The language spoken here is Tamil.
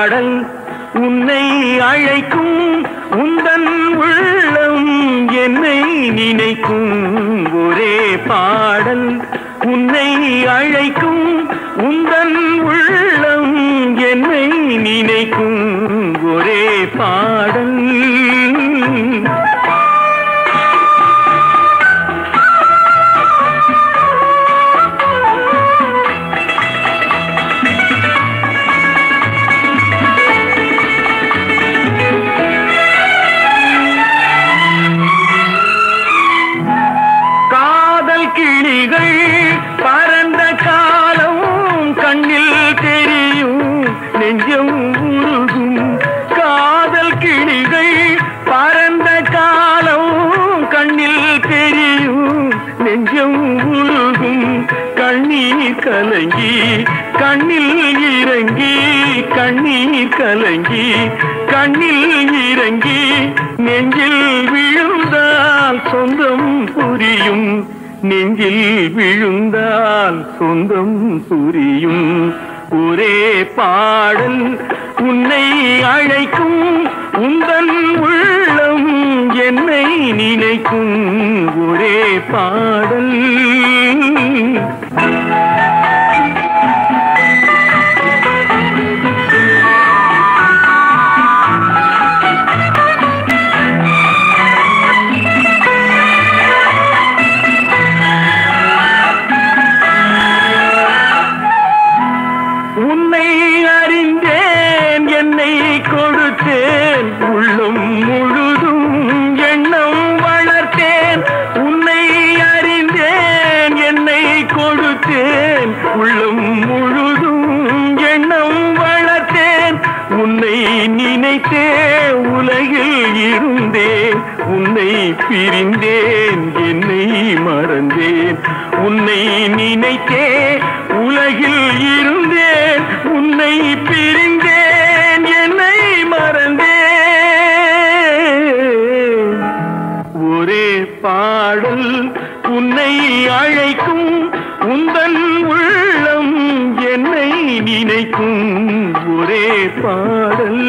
பாடல் உன்னை அழைக்கும் உந்தன் உள்ளம் என்னை நினைக்கும் ஒரே பாடல் உன்னை அழைக்கும் உந்தன் உள்ளம் என்னை நினைக்கும் ஒரே பாடல் கிளிகள் பறந்த காலம் கண்ணில் தெரியும் நெஞ்சம் உருகும் காதல் கிளிகள் பறந்த காலம் கண்ணில் தெரியும் நெஞ்சம் உருகும் கண்ணீர் கலங்கி கண்ணில் இறங்கி கண்ணீர் கலங்கி கண்ணில் இறங்கி நெஞ்சில் விழுந்தால் சொந்தம் புரியும் நெஞ்சில் விழுந்தால் சொந்தம் புரியும் ஒரே பாடல் உன்னை அழைக்கும் உந்தன் உள்ளம் என்னை நினைக்கும் ஒரே பாடல் உன்னை அறிந்தேன் என்னை கொடுத்தேன் உள்ளம் முழுதும் எண்ணம் வளர்த்தேன் உன்னை அறிந்தேன் என்னை கொடுத்தேன் உள்ளம் முழுதும் எண்ணம் வளர்த்தேன் உன்னை நினைத்தே உலகில் இருந்தேன் உன்னை பிரிந்தேன் என்னை மறந்தேன் உன்னை நினைத்தே உலகில் இருந்தேன் உன்னை பிரிந்தேன் என்னை மறந்தேன் ஒரே பாடல் உன்னை அழைக்கும் உந்தன் உள்ளம் என்னை நினைக்கும் ஒரே பாடல்